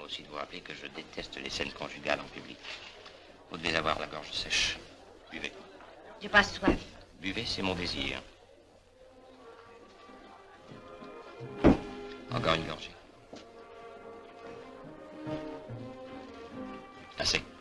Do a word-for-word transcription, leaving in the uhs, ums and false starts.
aussi de vous rappeler que je déteste les scènes conjugales en public. Vous devez avoir la gorge sèche. Buvez. J'ai pas soif. Buvez, c'est mon désir. Encore une gorgée. Assez.